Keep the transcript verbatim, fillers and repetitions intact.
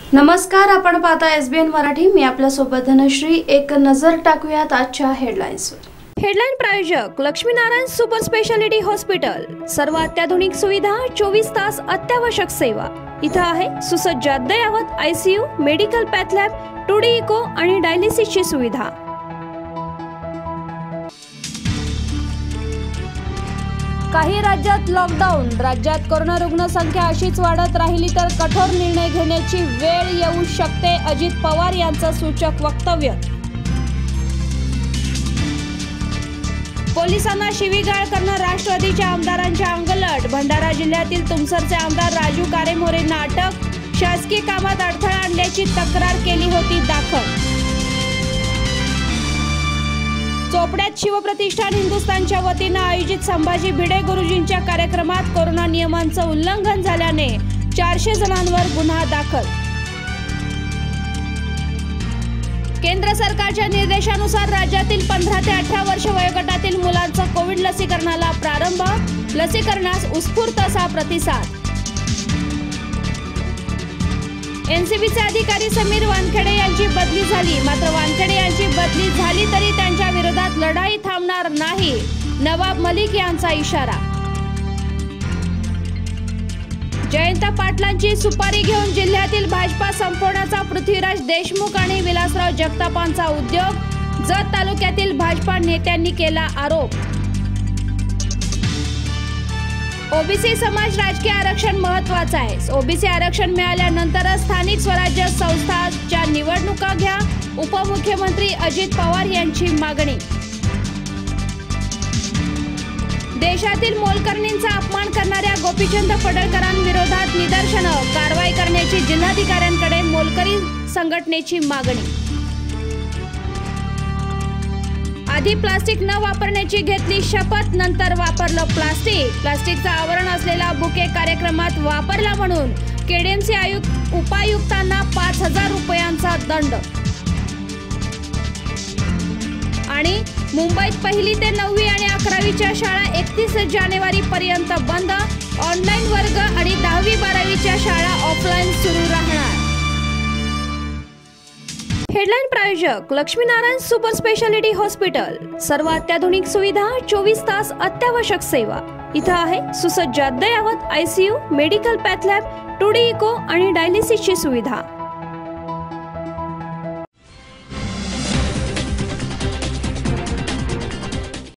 नमस्कार, आपण पाहता एसबीएन मराठी। मी आपल्या सोबत धनश्री। एक नजर टाकूयात आजच्या हेडलाईन्सवर। हेडलाईन प्रायोजक लक्ष्मीनारायण सुपर स्पेशालिटी हॉस्पिटल। सर्व अत्याधुनिक सुविधा, चोवीस तास अत्यावश्यक सेवा। इथं आहे सुसज्ज अद्ययावत ICU, medical path lab, two D echo आणि डायलिसिसची सुविधा। काही राज्यात लॉकडाऊन। राज्यात कोरोना रुग्ण संख्या अशीच वाढत राहिली तर कठोर निर्णय घेण्याची वेळ येऊ शकते, अजित पवार यांचं सूचक वक्तव्य। पोलिसांना शिवीगाळ करणं राष्ट्रवादीच्या आमदारांच्या अंगलट। भंडारा जिल्ह्यातील तुमसरचे आमदार राजू कारेमोरेंना अटक। शासकीय कामात अडथळा आणल्याची तक्रार केली होती दाखल। चोपड्यात शिवप्रतिष्ठान हिंदुस्थानच्या वतीनं आयोजित संभाजी भिडे गुरुजींच्या कार्यक्रमात कोरोना नियमांचं उल्लंघन झाल्याने चारशे जणांवर गुन्हा दाखल। केंद्र सरकारच्या निर्देशानुसार राज्यातील पंधरा ते अठरा वर्ष वयोगटातील मुलांचं कोविड लसीकरणाला प्रारंभ। लसीकरणास उत्स्फूर्त असा प्रतिसाद। एनसीबीचे अधिकारी समीर वानखेडे यांची बदली झाली। मात्र वानखेडे यांची बदली झाली तरी त्यांच्या विरोधात लढाई थांबणार नाही, नवाब मलिक यांचा इशारा। जयंत पाटलांची सुपारी घेऊन जिल्ह्यातील भाजपा संपवण्याचा पृथ्वीराज देशमुख आणि विलासराव जगतापांचा उद्योग। जत तालुक्यातील भाजपा नेत्यांनी केला आरोप। ओबीसी समाज राजकीय आरक्षण महत्त्वाचं आहे। ओबीसी आरक्षण मिळाल्यानंतरच स्थानिक स्वराज्य संस्थांच्या निवडणुका घ्या, उपमुख्यमंत्री अजित पवार यांची मागणी। देशातील मोलकरणींचा अपमान करणाऱ्या गोपीचंद पडळकरांविरोधात निदर्शनं, कारवाई करण्याची जिल्हाधिकाऱ्यांकडे मोलकरी संघटनेची मागणी। आधी प्लास्टिक न वापरण्याची घेतली शपथ, नंतर वापरलं प्लास्टिक। प्लास्टिकचं आवरण असलेला बुके कार्यक्रमात वापरला म्हणून केडीएमसी आयुक्त उपायुक्तांना पाच हजार रुपयांचा दंड। आणि मुंबईत पहिली ते नववी आणि अकरावीच्या शाळा एकतीस जानेवारी पर्यंत बंद। ऑनलाईन वर्ग आणि दहावी बारावीच्या शाळा ऑफलाईन सुरू राहणार। हेडलाईन प्रायोजक लक्ष्मीनारायण सुपर स्पेशालिटी हॉस्पिटल। सर्व अत्याधुनिक सुविधा, चोवीस तास अत्यावश्यक सेवा। इथं आहे सुसज्ज अद्ययावत ICU, medical path lab, two D echo आणि डायलिसिसची सुविधा।